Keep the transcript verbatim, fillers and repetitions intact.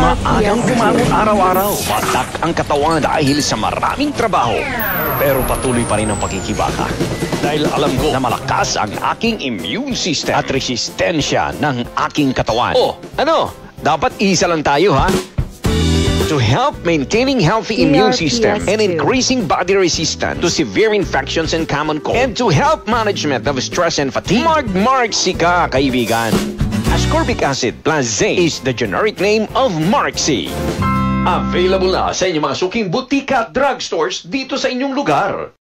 Maagang bumangon araw-araw. Matak ang katawan dahil sa maraming trabaho. Pero patuloy pa rin ang pagkikibaka. Dahil alam ko na malakas ang aking immune system at resistensya ng aking katawan. Oh, ano? Dapat isa lang tayo, ha? To help maintaining healthy immune system and increasing body resistance to severe infections and common cold. And to help management of stress and fatigue, Mark Mark Cee ka, kaibigan. Ascorbic acid plus zinc is the generic name of Mark Cee. Available na sa inyong mga suking butika at drugstores dito sa inyong lugar.